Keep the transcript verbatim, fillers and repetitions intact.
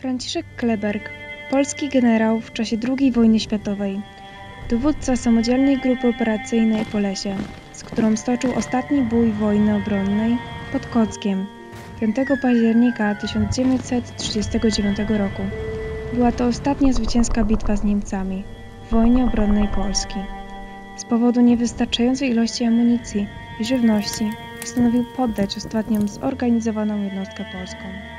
Franciszek Kleberg, polski generał w czasie drugiej wojny światowej, dowódca samodzielnej grupy operacyjnej Polesie, z którą stoczył ostatni bój wojny obronnej pod Kockiem piątego października tysiąc dziewięćset trzydziestego dziewiątego roku. Była to ostatnia zwycięska bitwa z Niemcami w wojnie obronnej Polski. Z powodu niewystarczającej ilości amunicji i żywności postanowił poddać ostatnią zorganizowaną jednostkę polską.